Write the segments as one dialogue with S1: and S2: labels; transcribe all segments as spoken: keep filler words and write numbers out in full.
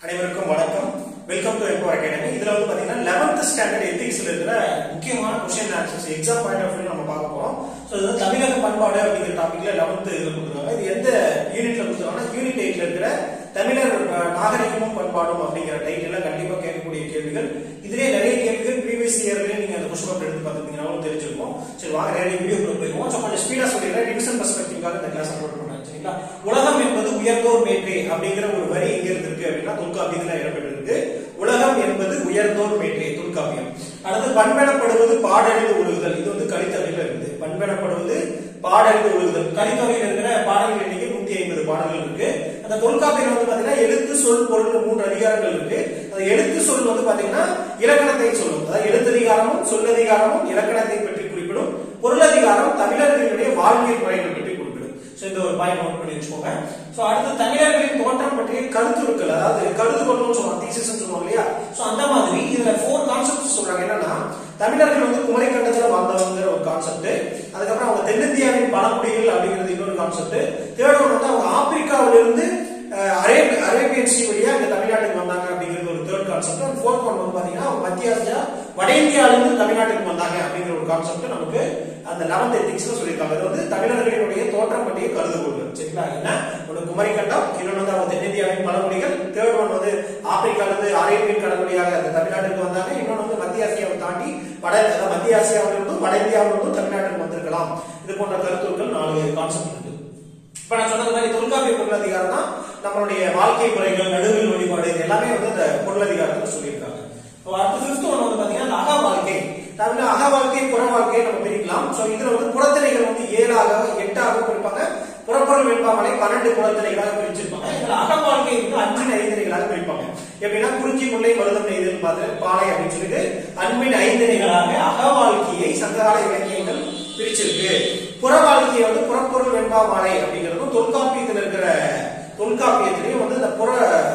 S1: அனைவருக்கும் வணக்கம். Welcome to Empower Academy. இதுல வந்து பாத்தீங்கன்னா eleventh ஸ்டாண்டர்ட் எத்திக்ஸ்ல இருக்கிற முக்கியமான question answers exam point of view நம்ம பார்க்க போறோம். சோ இது தமிழக பண்பாடு அப்படிங்கிற டாபிக்ல eleventh இதுல கொடுத்திருக்காங்க. இது எந்த யூனிட்ல கொடுத்திருக்காங்கன்னா யூனிட் eight ல இருக்கிற தமிழர் நாகரிகமும் பண்பாடும் அப்படிங்கிற டைட்டில்ல கண்டிப்பா கேட்கக்கூடிய கேள்விகள். இதுலயே நிறைய கேள்விகள் ப்ரீவியஸ் இயர்ல நீங்க அந்த क्वेश्चन பேப்பர் எடுத்து பாத்தீங்கன்னா தெரிஞ்சிருக்கும். சரி வாங்க நிறைய வீடியோக்குள்ள போய்வோம். சோ கொஞ்சம் ஸ்பீடா சொல்லிடுறேன். டிவிஷன் பெர்ஸ்பெக்டிவ்காக இந்த கிளாஸ் அப்லோட் பண்றேன். சரிங்களா? உலகம் என்பது உயர்ந்தோர் மேற்றே அப்படிங்கிற ஒரு வரி எங்க இருக்கு அப்படின்னா தொல்காப்பியத்துல இடம்பெற்றிருக்கு. உலகம் என்பது உயர்ந்தோர் மேற்றே தொல்காப்பியம். அடுத்து பண்பெனப்படுவது பாடறிந்து ஒழுகுதல். இது வந்து கலித்தொகையில இருக்குது. பண்பெனப்படுவது பாடறிந்து ஒழுகுதல். கலித்தொகையில இருக்கிற பாடல்கள் எண்ணிக்கை நூத்தி ஐம்பது பாடல்கள் இருக்கு. அந்த தொல்காப்பியம் வந்து பாத்தீங்கன்னா எழுத்து சொல் பொருள் மூன்று அதிகாரங்கள் இருக்கு. அந்த எழுத்து சொல் வந்து பாத்தீங்கன்னா இலக்கணத்தை சொல்லும். அதாவது எழுத்ததிகாரமும் சொல்லதிகாரமும் இலக்கணத்தை பற்றி குறிப்பிடும். பொருளதிகாரம் தமிழர்களுடைய வாழ்வியல் முறைகள் பற்றி குறிப்பிடும். சோ இந்த ஒரு பாயிண்ட் நோட் பண்ணி வச்சுக்கோங்க. சோ அடுத்து தமிழர்களின் தோற்றம் பற்றிய கருத்துருக்கள், அதாவது கருதுகோள்னு சொல்லுவாங்க, தீசிஸ்னு சொல்லுவாங்க இல்லையா? சோ அந்த மாதிரி இதுல ஃபோர் கான்செப்ட்ஸ் சொல்றாங்க. என்னன்னா தமிழர்கள் வந்து குமரி கண்டத்துல வாழ்ந்தவங்கிற ஒரு கான்செப்ட், அதுக்கப்புறம் அவங்க தென்னிந்தியாவின் பழங்குடிகள் அப்படிங்கிறது இன்னொரு கான்செப்ட், தேர்ட் ஒன் வந்து அவங்க ஆப்பிரிக்காவில இருந்து அரேபிய அரேபியன் சி வழியா இந்த தமிழ்நாட்டுக்கு வந்தாங்க அப்படிங்கிறது ஒரு third concept. And fourth one வந்து பாத்தீங்கன்னா மத்திய ஆசியா வட இந்தியாவில இருந்து தமிழ்நாட்டுக்கு வந்தாங்க அப்படிங்கிற ஒரு கான்செப்ட் நமக்கு அந்த eleventh எத்திக்ஸ்ல சொல்லியிருக்காங்க. அது வந்து தமிழர்களுடைய தோற்றம் பற்றிய கருதுகோள்கள். சரிங்களா? என்ன ஒன்று குமரி கண்டம், இன்னொன்று வந்து அவங்க தென்னிந்தியாவின் பழங்குடிகள், தேர்ட் ஒன் வந்து ஆப்பிரிக்கால இருந்து அரேபியன் கடல் வழியாக அந்த தமிழ்நாட்டுக்கு வந்தாங்க, இன்னொன்று வந்து மத்திய ஆசியாவை தாண்டி வட மத்திய ஆசியாவில இருந்தும் வட இந்தியாவில இருந்தும் தமிழ்நாட்டுக்கு வந்திருக்கலாம். இது போன்ற கருத்துக்கள் நாலு கான்செப்ட் இருக்கு. இப்ப நான் சொன்னது மாதிரி தொல்காப்பிய பொருளதிகாரம் தான் நம்மளுடைய வாழ்க்கை முறைகள், நடுவில் வழிபாடு, இது எல்லாமே வந்து இந்த பொருளதிகாரத்துல சொல்லியிருக்காங்க. அடுத்து ஃபிஃப்த் ஒன் வந்து பாத்தீங்கன்னா அக வாழ்க்கை. தமிழ்ல அக வாழ்க்கை புற வாழ்க்கையை நம்ம பிரிக்கலாம். சோ இதுல வந்து புறத்திணைகள் வந்து ஏழாக எட்டாக பிரிப்பாங்க. புறப்பொருள் வெண்பாமலை பன்னெண்டு புறத்திணைகளாக பிரிச்சிருப்பாங்க. இதுல அக வாழ்க்கை வந்து அன்பின் ஐந்திணைகளாக பிரிப்பாங்க. எப்படின்னா குறிஞ்சி முல்லை மருதம் நெய்தல் பார்த்து பாலை அப்படின்னு சொல்லிட்டு அன்பின் ஐந்திணைகளாக அக வாழ்க்கையை சங்ககால இலக்கியங்கள் பிரிச்சிருக்கு. புற வாழ்க்கையை வந்து புறப்பொருள் வெண்பாமலை அப்படிங்கிறதும் தொல்காப்பியத்தில் இருக்கிற தொல்காப்பியத்திலையும் வந்து இந்த புற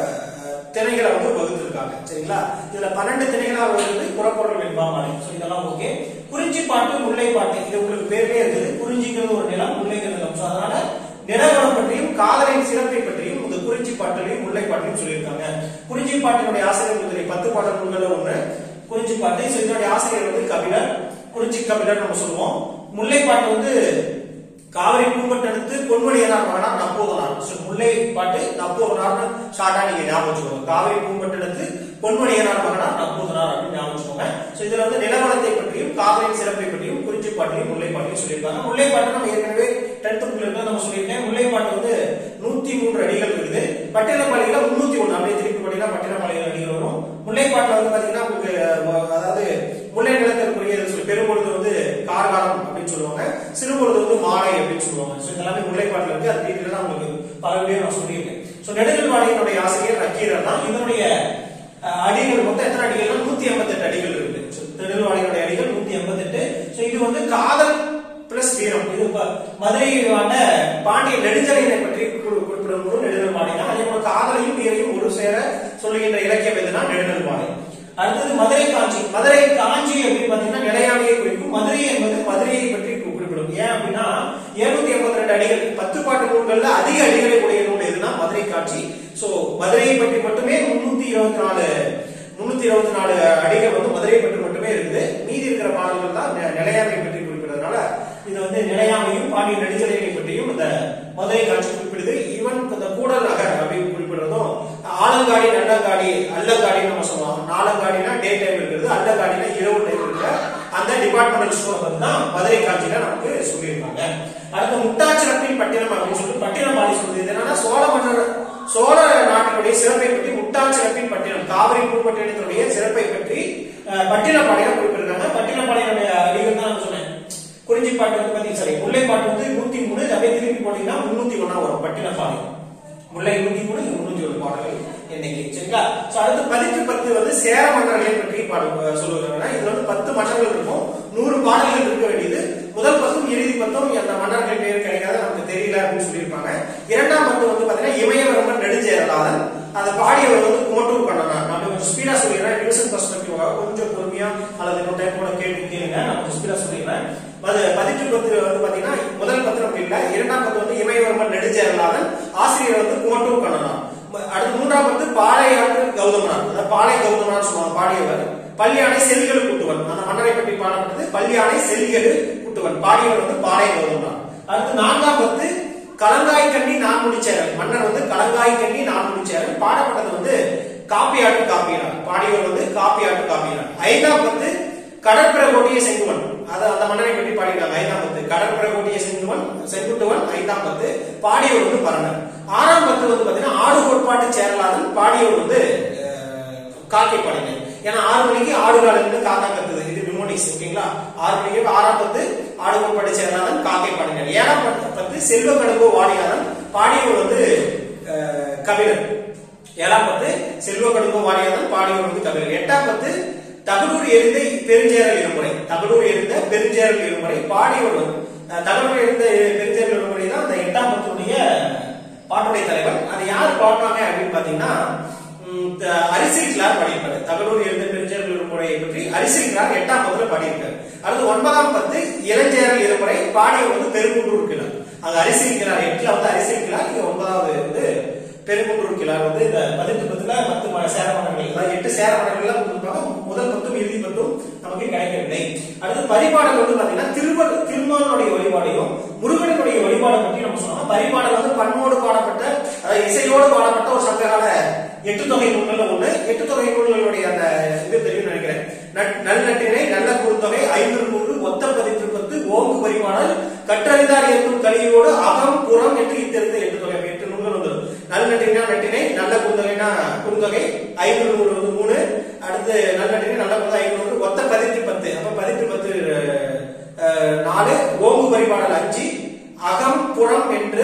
S1: திணைகளை வந்து வகுத்திருக்காங்க. சரிங்களா? இதுல பன்னெண்டு திணைகளாக வருது புறப்பொருள் வெண்பாமலை. சோ இதெல்லாம் ஓகே. குறிஞ்சி பாட்டு முல்லை பாட்டு இது உங்களுக்கு பேர்லயே இருக்குது. குறிஞ்சிங்கிறது ஒரு நிலம், முல்லைங்கிறது நிலம். சோ அதனால நிலவரம் பற்றியும் காதலின் சிறப்பை பற்றியும் இந்த குறிஞ்சி பாட்டிலையும் முல்லை பாட்டிலையும் சொல்லியிருக்காங்க. குறிஞ்சி பாட்டினுடைய ஆசிரியர் முதலிய பத்து பாடல் நூல்கள் ஒன்று குறிஞ்சி பாட்டு. சோ இதனுடைய ஆசிரியர் வந்து கபிலர், குறிஞ்சி கபிலர் நம்ம சொல்லுவோம். முல்லை பாட்டு வந்து காவிரி பூம்பட்டெடுத்து பொன்மணியனார் மகனார் நப்போதனார். முல்லை பாட்டு நப்போதனார் ஷார்ட்டா நீங்க ஞாபகம் வச்சுக்கோங்க. காவிரி பூம்பட்டெடுத்து பொன்மணியனார் மகனார் நப்போதனார் அப்படின்னு ஞாபகம் வச்சுக்கோங்க. சோ இதுல வந்து நிலவரத்தை பற்றியும் காவிரியின் சிறப்பை பற்றியும் குறிஞ்சி பாட்டிலையும் முல்லை பாட்டிலையும் சொல்லியிருக்காங்க. முல்லை பாட்டு நம்ம ஏற்கனவே டென்த் புக்ல இருந்து நம்ம சொல்லியிருக்கேன். முல்லை பாட்டு வந்து நூத்தி மூன்று அடிகள் இருக்குது. பட்டினப்பாளையில முன்னூத்தி ஒண்ணு அப்படியே திருப்பி பாத்தீங்கன்னா பட்டினப்பாளையில அடிகள் வரும். முல்லை பாட்டுல வந்து பாத்தீங்கன்னா உங்களுக்கு அதாவது முல்லை நிலத்திற்குரிய பெரும்பொழுது வந்து கார்காலம் அப்படின்னு சொல்லுவாங்க, சிறுபொழுது வந்து மாலை அப்படின்னு சொல்லுவாங்க. சோ இதெல்லாமே முல்லை பாட்டுல இருக்கு. அது டீட்டெயிலா தான் உங்களுக்கு பல வீடியோ நான் சொல்லியிருக்கேன். சோ நெடுங்கல் வாழையினுடைய ஆசிரியர் நக்கீரர் தான். இதனுடைய அடிகள் மொத்தம் எத்தனை அடிகள்? நூத்தி எண்பத்தி எட்டு அடிகள் இருக்கு. நெடுங்கல் வாழையினுடைய அடிகள் நூத்தி எண்பத்தி எட்டு. சோ இது வந்து காதல் பிளஸ் வீரம். இது மதுரையிலான பாண்டிய நெடுஞ்சலையினை பற்றி குறிப்பிடும் போது நெடுங்கல் வாழை தான். அதே போல காதலையும் வீரையும் ஒரு சேர சொல்லுகின்ற இலக்கியம் எதுனா நெடுங்கல் வாழை. அடுத்தது மதுரை காஞ்சி. மதுரை காஞ்சி அப்படின்னு பாத்தீங்கன்னா நிலையாமையை குறிக்கும். மதுரை என்பது மதுரையை பற்றி குறிப்பிடும். ஏன் அப்படின்னா இருநூத்தி எண்பத்தி ரெண்டு அடிகள் பத்து பாட்டு நூல்கள்ல அதிக அடிகளை உடைய நூல் எதுனா மதுரை காஞ்சி. சோ மதுரையை பற்றி மட்டுமே முன்னூத்தி இருபத்தி நாலு முன்னூத்தி இருபத்தி நாலு அடிகள் வந்து மதுரையை பற்றி மட்டுமே இருக்குது. மீதி இருக்கிற பாடல்கள் தான் நிலையாமை பற்றி குறிப்பிடுறதுனால இது வந்து நிலையாமையும் பாண்டிய நெடுஞ்சலையை பற்றியும் இந்த மதுரை காட்சி குறிப்பிடுது. ஈவன் இந்த கூடல் நகர் அப்படின்னு குறிப்பிடுறதும் ஆலங்காடி நல்லங்காடி அல்லங்காடின்னு நம்ம சொல்லுவாங்க. நாலங்காடினா டே டைம் இருக்கிறது, அல்லங்காடினா இரவு டைம் இருக்கிற அந்த டிபார்ட்மெண்டல் ஸ்டோர் வந்து தான் மதுரை காட்சியில நமக்கு சொல்லியிருக்காங்க. அடுத்த முட்டாச்சிறப்பின் பட்டினம் அப்படின்னு சொல்லிட்டு பட்டினப்பாடி சொல்றது என்னன்னா சோழ மன்னர் சோழ நாட்டினுடைய சிறப்பை பற்றி முட்டாச்சிறப்பின் பட்டினம் காவிரி பூம்பட்டினத்தினுடைய சிறப்பை பற்றி பட்டினப்பாளையம் குறிப்பிட்டிருக்காங்க. பட்டினப்பாளையனுடைய அடிகள் தான் நான் சொன்னேன். குறிஞ்சி பாட்டு வந்து பாத்தீங்கன்னா சரி முல்லை பாட்டு வந்து நூத்தி மூணு அப்படியே திருப்பி போட்டீங்கன்னா முன்னூத்தி ஒன்னா வரும். பட்டினப்பாளையம் முல்லை நூத்தி மூணு முன்னூத்தி ஒன்று பாடல்கள் எண்ணிக்கை. சரிங்களா? சோ அடுத்து பதிற்று பத்து வந்து சேர மன்னர்களை பற்றி பாடு சொல்லுவாங்க. இதுல வந்து பத்து மன்னர்கள் இருக்கும், நூறு பாடல்கள் இருக்க வேண்டியது. முதல் பத்தும் இறுதி பத்தும் அந்த மன்னர்கள் பேர் கிடைக்காத நமக்கு தெரியல அப்படின்னு சொல்லியிருப்பாங்க. இரண்டாம் பத்து வந்து பாத்தீங்கன்னா இமயவரம்பன் நெடுஞ்சேரலாதன். அந்த பாடியவர் வந்து குமட்டூர் கண்ணனார். நான் கொஞ்சம் ஸ்பீடா சொல்லிடுறேன். டிவிஷன் பெர்ஸ்பெக்டிவாக கொஞ்சம் பொறுமையா அல்லது இன்னொரு டைம் கூட கேள்வி கேளுங்க. நான் கொஞ்சம் ஸ்பீடா சொல்லிடுறேன். பதிற்று பத்து வந்து பாத்தீங்கன்னா முதல் பத்திரம் இல்ல, இரண்டாம் பத்து வந்து இமயவரம்பன் நெடுஞ்சேரலாதன், ஆசிரியர் வந்து குமட்டூர் கண்ணனார். அடுத்து மூன்றாம் பத்து பாலை பாளையாற்று கௌதமனார், அதாவது பாளை கௌதமனார் சொல்லுவாங்க பாடியவர். பல்யானை செல்கெழு கூட்டுவன், அந்த மன்னரை பற்றி பாடப்பட்டது பல்யானை செல்கெழு கூட்டுவன், பாடியவர் வந்து பாளை கௌதமனார். அடுத்து நான்காம் பத்து கலங்காய் கண்ணி நான் முடிச்சேரல், மன்னர் வந்து கலங்காய் கண்ணி நான் முடிச்சேரல், பாடப்பட்டது வந்து காப்பியாட்டு காப்பியனார், பாடியவர் வந்து காப்பியாட்டு காப்பியனார். ஐந்தாம் பத்து கடற்புற கோட்டிய செங்குவன், அது அந்த மன்னரை பற்றி பாடினாங்க. ஐந்தாம் பத்து கடற்புற கோட்டிய செங்குவன் செங்குட்டுவன் ஐந்தாம் பத்து, பாடியவர் வந்து பரணர். ஆறாம் பத்து வந்து பாத்தீங்கன்னா ஆடு கோட்பாட்டு சேரலாதன், பாடியவர் வந்து காக்கை பாடினார். ஏன்னா ஆறு மணிக்கு ஆடு காலிலிருந்து காக்கா கத்துது, இது நிமோனிக்ஸ் ஓகேங்களா. ஆறு மணிக்கு ஆறாம் பத்து ஆடு கோட்பாட்டு சேரலாதன் காக்கை பாடினார். ஏழாம் பத்து செல்வ கடுங்கோ வாடியாதன், பாடியவர் வந்து கபிலர். ஏழாம் பத்து செல்வ கடுங்கோ வாடியாதன், பாடியவர் வந்து கபிலர். எட்டாம் பத்து தகடூர் எரிந்த பெருஞ்சேரல் இருமுறை, தகடூர் எரிந்த பெருஞ்சேரல் இருமுறை, பாடியவர் தகடூர் எரிந்த பெருஞ்சேரல் இருமுறை தான் அந்த எட்டாம் பத்துடைய பாட்டுடைய தலைவர். அதை யார் பாடுறாங்க அப்படின்னு பாத்தீங்கன்னா அரிசில் கிளார் பாடியிருப்பாரு. தகடூர் எரிந்த பெருஞ்சேரல் இருமுறையை பற்றி அரிசில் கிளார் எட்டாம் பத்துல பாடியிருக்காரு. அடுத்து ஒன்பதாம் பத்து இளஞ்சேரல் இருமுறை, பாடியவர் வந்து பெருங்குன்றூர் கிளார். அது அரிசில் கிளார் எட்டுல வந்து அரிசில் கிளார், இங்க ஒன்பதாவது வந்து பெருங்குன்றூர் கிளார். வந்து இந்த பதினெட்டு பத்துல பத்து சேர மன்னர்கள், அதாவது எட்டு சேர மன்னர்கள் கொடுத்திருப்பாங்க. முதல் பத்தும் இறுதி பத்தும் நமக்கு கிடைக்கவில்லை. அடுத்து பரிபாடல் வந்து பாத்தீங்கன்னா திருவள் திருமாலுடைய வழிபாடையும் முருகனுடைய வழிபாடை பற்றி நம்ம சொன்னோம். பரிபாடல் வந்து பண்ணோடு பாடப்பட்ட, அதாவது இசையோடு பாடப்பட்ட ஒரு சங்ககால எட்டு தொகை நூல்கள் ஒண்ணு. எட்டு தொகை நூல்களுடைய அந்த இது தெரியும் நினைக்கிறேன். நல் நட்டினை நல்ல குறுந்தொகை ஐந்து நூறு ஒத்த பதிற்று பத்து ஓங்கு பரிபாடல் கற்றறிந்தார் ஏற்கும் கலியோடு அகம் புறம் என்று இத்தெரிந்த எட்டு தொகை, எட்டு நூல்கள் வந்து நல் நட்டினா நட்டினை நல்ல குறுந்தொகைனா குறுந்தொகை ஐந்து நூறு வந்து மூணு. அடுத்து நல்ல நட்டினை நல்ல குறுந்தொகை ஐந்து நூறு ஒத்த பதிற்று பத்து, அப்ப பதிற்று பத்து நாலு, ஓங்கு பரிபாடல் அஞ்சு, அகம் புறம் என்று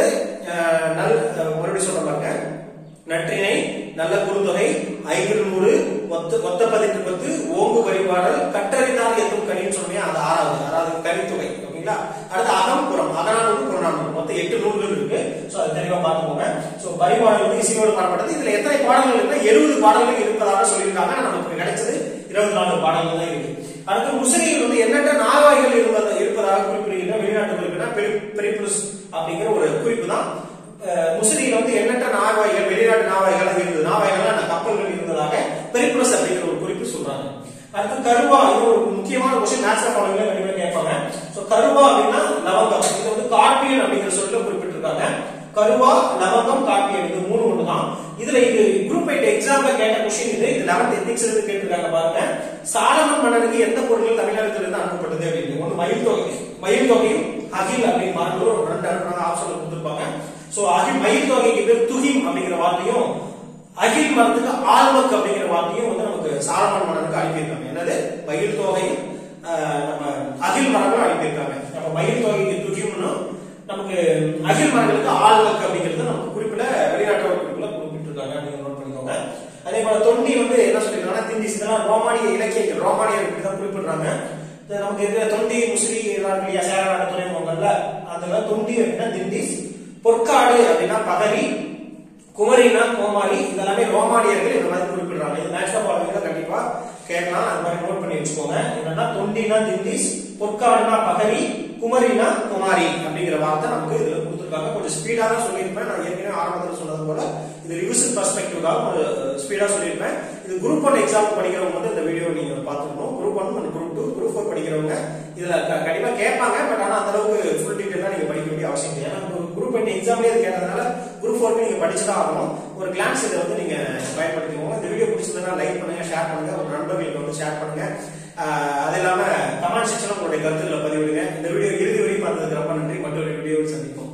S1: நல் மறுபடியும் சொல்ற பாருங்க. நற்றினை நல்ல குறுந்தொகை ஐந்து நூறு ஒத்த ஒத்த பதிற்று பத்து ஓங்கு பரிபாடல் கற்றறிந்தால் எத்தும் கனின்னு சொன்னீங்க, அது ஆறாவது ஆறாவது கனித்தொகை ஓகேங்களா. அடுத்து அகம் புறம் அகநானூறு புறநானூறு மொத்தம் எட்டு நூல்கள் இருக்கு. சோ அதை தெளிவா பார்த்துக்கோங்க. சோ பரிபாடல் வந்து இசையோடு பாடப்பட்டது. இதுல எத்தனை பாடல்கள் இருக்குன்னா எழுபது பாடல்கள் இருப்பதாக சொல்லியிருக்காங்க. நமக்கு கிடைச்சது இருபத்தி நாலு பாடல்கள் தான் இருக்கு. அடுத்து முசிறியில் வந்து எண்ணற்ற நாவாய்கள் இருப்பதாக குறிப்பிடுகின்ற வெளிநாட்டு குறிப்பினா பெரிப்ளஸ் அப்படிங்கிற ஒரு குறிப்பு தான். முசிறியில் வந்து எண்ணற்ற நாவாய்கள் வெளிநாட்டு நாவாய்கள் இருந்தது, நாவாய்கள் கப்பல்கள் இருந்ததாக பெரிப்ளஸ் அப்படிங்கிற ஒரு குறிப்பு சொல்றாங்க. அடுத்து கருவா, இது ஒரு முக்கியமான கொஸ்டின், மேத்ஸ் பாடங்கள கண்டிப்பா கேட்பாங்க. சோ கருவா அப்படின்னா லவங்கம், இது வந்து கார்பியன் அப்படிங்கிற சொல்ல குறிப்பிட்டிருக்காங்க. கருவா லவங்கம் கார்பியன் இது மூணு ஒண்ணு தான். இதுல இது குரூப் எயிட் எக்ஸாம்ல கேட்ட கொஸ்டின் இது. இது லெவன்த் எத்திக்ஸ் இருந்து கேட்டிருக்காங்க பாருங்க. சாலமன் மன்னனுக்கு எந்த பொருட்கள் தமிழகத்துல இருந்து அனுப்பப்பட்டது அப்படின்னு. ஒன்னு மயில் தொகை, மயில் தொகையும் அகில் அப்படின்னு மார்க் ஒரு ரெண்டு ரெண்டு ஆப்ஷன்ல கொடுத்திருப்பாங்க. சோ அகில் மயில் தொகைக்கு பேர் துகிம் அப்படிங்கிற வார்த்தையும் அகில் மரத்துக்கு ஆல்மக் அப்படிங்கிற வார்த்தையும் வந்து நமக்கு சாலமன் மன்னனுக்கு அனுப்பியிருக்காங்க. என்னது மயில் தொகையும் நம்ம அகில் மரங்களும் அனுப்பியிருக்காங்க. அப்ப மயில் தொகைக்கு துகிம்னு நமக்கு அகில் மரங்களுக்கு ஆல்மக் அப்படிங்கிறது நமக்கு குறிப்பிட வெளிநாட்டு குறிப்பில குறிப்பிட்டிருக்காங்க. நீங்க நோட் பண்ணிக்கோங்க. அதே போல தொண்டி வந்து என்ன சொல்லிருக்காங்கன்னா திண்டிஸ், இதெல்லாம் ரோமானிய இலக்கியங்கள் ரோமானியர் இப்படிதான் குறிப்பிடுறாங்க. நமக்கு இருக்கிற தொண்டி முசிறி இல்லையா சேரநாடு துறைமுகங்கள்ல அதுல தொண்டி அப்படின்னா திண்டிஸ், பொற்காடு அப்படின்னா பதவி, குமரினா கோமாரி, இதெல்லாமே ரோமானியர்கள் இந்த மாதிரி குறிப்பிடுறாங்க. இது நேஷனல் பாடல்ல கண்டிப்பா கேட்கலாம், அது மாதிரி நோட் பண்ணி வச்சுக்கோங்க. என்னன்னா தொண்டினா திண்டிஸ், பொற்காடுனா பதவி, குமரினா குமாரி அப்படிங்கிற வார்த்தை நமக்கு இதுல கொடுத்துருக்காங்க. கொஞ்சம் ஸ்பீடா தான் சொல்லியிருப்பேன். நான் ஏற்கனவே ஆரம்பத்தில் சொன்னது போல இது ரிவிஷன் பெர்ஸ்பெக்டிவ்காக ஒரு ஸ்பீடா சொல்லியிருப்பேன். இது குரூப் ஒன் எக்ஸாம் படிக்கிறவங்க வந்து இந்த வீடியோ நீங்க பாத்துக்கணும். Group one and group two group four படிக்கிறவங்க இதுல கண்டிப்பா கேட்பாங்க. பட் ஆனா அந்த அளவுக்கு ஃபுல் டீடைலா நீங்க படிக்க வேண்டிய அவசியம் இல்லை. ஏன்னா குரூப் ஒன் எக்ஸாம்லயே இது கேட்டதுனால குரூப் ஃபோருக்கு நீங்க படிச்சுதான் ஆகணும். ஒரு கிளான்ஸ் இதை வந்து நீங்க பயன்படுத்திக்கோங்க. இந்த வீடியோ பிடிச்சதுன்னா லைக் பண்ணுங்க, ஷேர் பண்ணுங்க, ஒரு நண்பர்களுக்கு வந்து ஷேர் பண்ணுங்க. அது இல்லாம கமெண்ட் செக்ஷன்ல உங்களுடைய கருத்துக்களை பதிவிடுங்க. இந்த வீடியோ இறுதி வரைக்கும் பார்த்ததுக்கு ரொம்ப நன்றி. மற்றொரு வீடியோவில் சந்திப்போம்.